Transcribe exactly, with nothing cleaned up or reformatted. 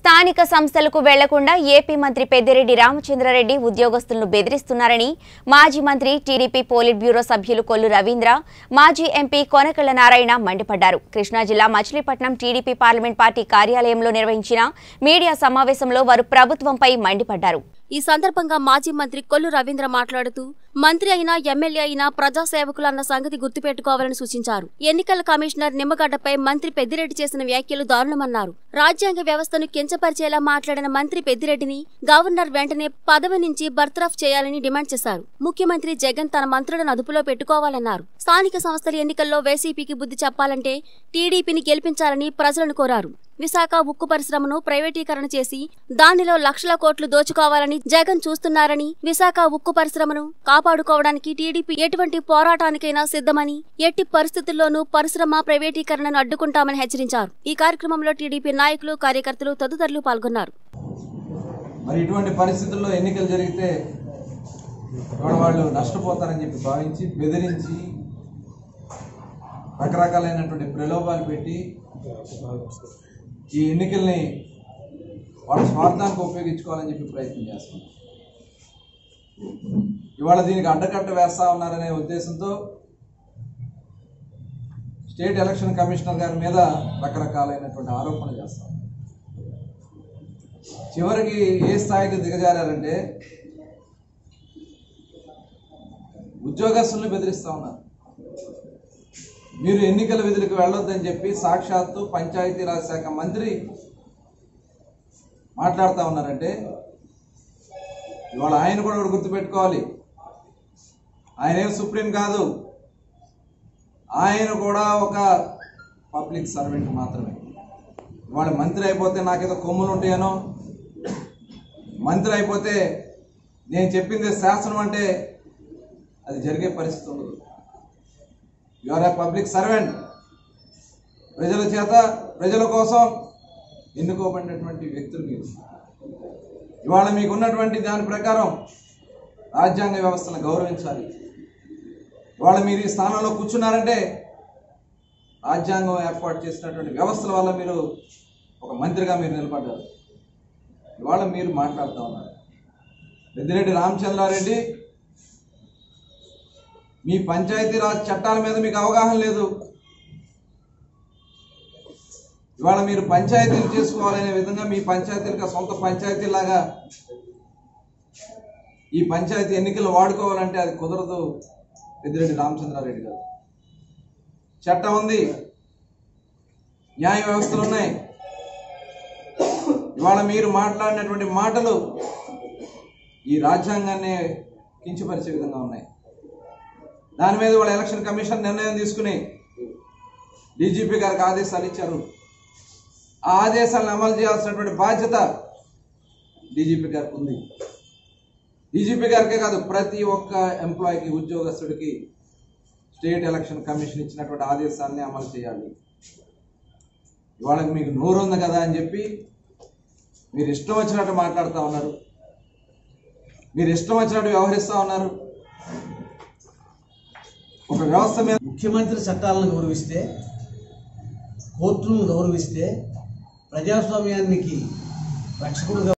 స్థానిక సంస్థలకు వెళ్లకుండా ఏపీ మంత్రి పెద్దిరెడ్డి రామచంద్రారెడ్డి ఉద్యోగస్తులను బెదిరిస్తున్నారని మాజీ మంత్రి టీడీపీ పోలిట్ బ్యూరో సభ్యులు కొల్లు రవీంద్ర, మాజీ ఎంపీ కొనకళ్ళ నారాయణ మండిపడ్డారు. కృష్ణా జిల్లా మచిలీపట్నం టీడీపీ పార్లమెంట్ పార్టీ కార్యాలయంలో నిర్వహించిన మీడియా సమావేశంలో వారు ప్రభుత్వంపై మండిపడ్డారు. ఈ సందర్భంగా మాజీ మంత్రి కొల్లు రవీంద్ర మాట్లాడుతూ మంత్రి అయినా ఎమ్మెల్యే అయినా ప్రజాసేవకులు అన్న సంగతి గుర్తుపెట్టుకోవాలని సూచించారు. ఎన్నికల కమిషనర్ నిమ్మగడ్డపై మంత్రి పెద్దిరెడ్డి చేసిన వ్యాఖ్యలు దారుణమన్నారు. రాజ్యాంగ వ్యవస్థను కించపరిచేలా మాట్లాడిన మంత్రి పెద్దిరెడ్డిని గవర్నర్ వెంటనే పదవి నుంచి బర్తరఫ్ చేయాలని డిమాండ్ చేశారు. ముఖ్యమంత్రి జగన్ తన మంత్రులను అదుపులో పెట్టుకోవాలన్నారు. స్థానిక సంస్థల ఎన్నికల్లో వైసీపీకి బుద్ధి చెప్పాలంటే టీడీపీని గెలిపించాలని ప్రజలను కోరారు. విశాఖ ఉక్కు పరిశ్రమను ప్రైవేటీకరణ చేసి దానిలో లక్షల కోట్లు దోచుకోవాలని జగన్ చూస్తున్నారని, విశాఖ ఉక్కు పరిశ్రమను కాపాడుకోవడానికి టీడీపీ ఎటువంటి పోరాటానికైనా సిద్ధమని, ఎట్టి పరిస్థితుల్లోనూ పరిశ్రమ ప్రైవేటీకరణను అడ్డుకుంటామని హెచ్చరించారు. ఈ కార్యక్రమంలో టీడీపీ నాయకులు, కార్యకర్తలు తదితరులు పాల్గొన్నారు. మరి ఇటువంటి పరిస్థితుల్లో ఎన్నికలు జరిగితే వాళ్ళు నష్టపోతారని చెప్పి భావించి బెదిరించి రకరకాలైనటువంటి ప్రలోభాలు పెట్టి ఈ ఎన్నికల్ని వాళ్ళ స్వార్థానికి ఉపయోగించుకోవాలని చెప్పి ప్రయత్నం చేస్తున్నారు. ఇవాళ దీనికి అడ్డకట్ట వేస్తా ఉన్నారనే ఉద్దేశంతో స్టేట్ ఎలక్షన్ కమిషనర్ గారి మీద రకరకాలైనటువంటి ఆరోపణలు చేస్తారు. చివరికి ఏ స్థాయికి దిగజారంటే ఉద్యోగస్తులను బెదిరిస్తూ ఉన్నారు. మీరు ఎన్నికల విధులకు వెళ్ళొద్దని చెప్పి సాక్షాత్తు పంచాయతీరాజ్ శాఖ మంత్రి మాట్లాడుతూ ఉన్నారంటే ఇవాళ ఆయన కూడా ఒకటి గుర్తుపెట్టుకోవాలి. ఆయన ఏం సుప్రీం కాదు, ఆయన కూడా ఒక పబ్లిక్ సర్వెంట్ మాత్రమే. ఇవాళ మంత్రి అయిపోతే నాకేదో కొమ్ములు ఉంటాయనో, మంత్రి అయిపోతే నేను చెప్పింది శాసనం అంటే అది జరిగే పరిస్థితి ఉండదు. You are a public servant. ప్రజల చేత ప్రజల కోసం ఎన్నుకోబడినటువంటి వ్యక్తులు మీరు. ఇవాళ మీకున్నటువంటి దాని ప్రకారం రాజ్యాంగ వ్యవస్థను గౌరవించాలి. ఇవాళ మీరు ఈ స్థానంలో కూర్చున్నారంటే రాజ్యాంగం ఏర్పాటు చేసినటువంటి వ్యవస్థల వల్ల మీరు ఒక మంత్రిగా మీరు నిలబడ్డారు. ఇవాళ మీరు మాట్లాడుతూ ఉన్నారు. పెద్దిరెడ్డి రామచంద్రారెడ్డి, మీ పంచాయతీరాజ్ చట్టాల మీద మీకు అవగాహన లేదు. ఇవాళ మీరు పంచాయతీలు చేసుకోవాలనే విధంగా మీ పంచాయతీలకు సొంత పంచాయతీలాగా ఈ పంచాయతీ ఎన్నికలు వాడుకోవాలంటే అది కుదరదు. పెద్దిరెడ్డి రామచంద్రారెడ్డి గారు, చట్టం ఉంది, న్యాయ వ్యవస్థలు ఉన్నాయి. ఇవాళ మీరు మాట్లాడినటువంటి మాటలు ఈ రాజ్యాంగాన్ని కించపరిచే విధంగా ఉన్నాయి. దాని మీద వాళ్ళ ఎలక్షన్ కమిషన్ నిర్ణయం తీసుకుని డీజీపీ గారికి ఆదేశాలు ఇచ్చారు. ఆ ఆదేశాలను అమలు చేయాల్సినటువంటి బాధ్యత డీజీపీ గారికి ఉంది. డీజీపీ గారికే కాదు, ప్రతి ఒక్క ఎంప్లాయీకి, ఉద్యోగస్తుడికి స్టేట్ ఎలక్షన్ కమిషన్ ఇచ్చినటువంటి ఆదేశాలని అమలు చేయాలి. ఇవాళకి మీకు నోరు ఉంది కదా అని చెప్పి మీరు ఇష్టం వచ్చినట్టు మాట్లాడుతూ ఉన్నారు, మీరు ఇష్టం వచ్చినట్టు వ్యవహరిస్తూ ఉన్నారు. ఒక వ్యవస్థ మీద ముఖ్యమంత్రి చట్టాలను గౌరవిస్తే, కోర్టులను గౌరవిస్తే, ప్రజాస్వామ్యానికి రక్షకుడుగా